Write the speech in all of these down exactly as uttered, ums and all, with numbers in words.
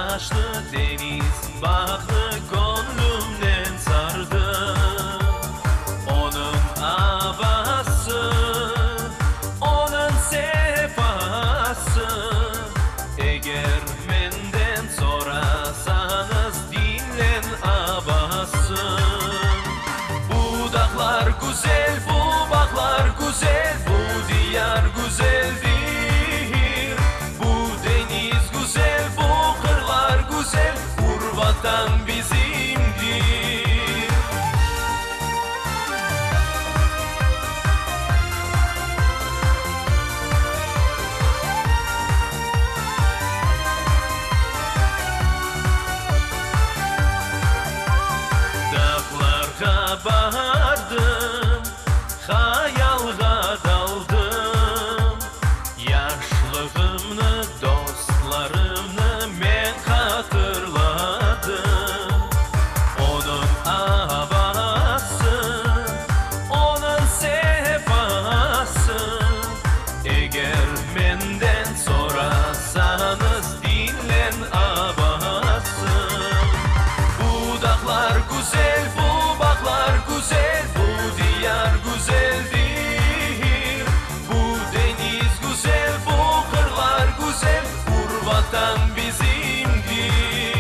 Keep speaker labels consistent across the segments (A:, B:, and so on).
A: taşlı deniz baklı gönlümden sardı. Onun havası, onun sefası, eğer menden sorasanız dinlen abası. Bu dağlar güzel, bu baklar güzel, bu diyar güzeldir. Bu deniz güzel, bu kırlar güzel, Urvatan bizimdir. Dağlarga bahardım, hayalga daldım. Yaşlığımны, dostlarımны men hatırladım. Onun havası, onun sefası, eğer menden sorasanız dinlen abası. Bu dağlar güzel, bu baklar güzel, bu diyar güzeldir. Bu deniz güzel, bu kırlar güzel, Urvatan bizimdir.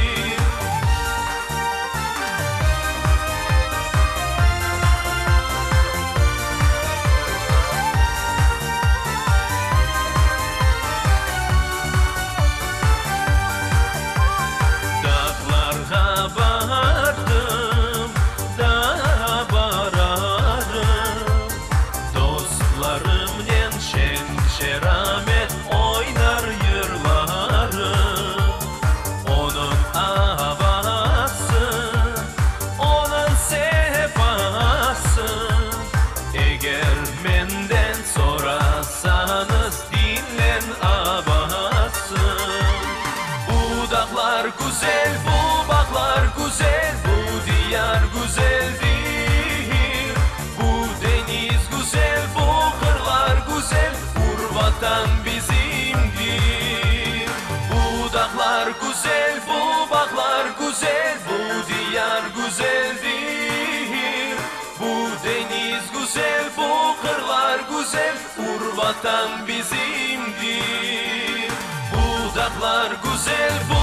A: Dağlarga vardım, daha bararım. Dostlarımden şen şeramet oynar yırlarım. Onun havası, onun sefası, eğer menden sorasanız dinlen abası. Bu dağlar güzel, bu baklar güzel, bu diyar güzeldir. Bu deniz güzel, bu kırlar güzel, Urvatan bizimdir. Bu dağlar güzel, bu baklar güzel, bu diyar güzeldir. Bu deniz güzel, bu kırlar güzel, Urvatan bizimdir. Bu dağlar güzel, bu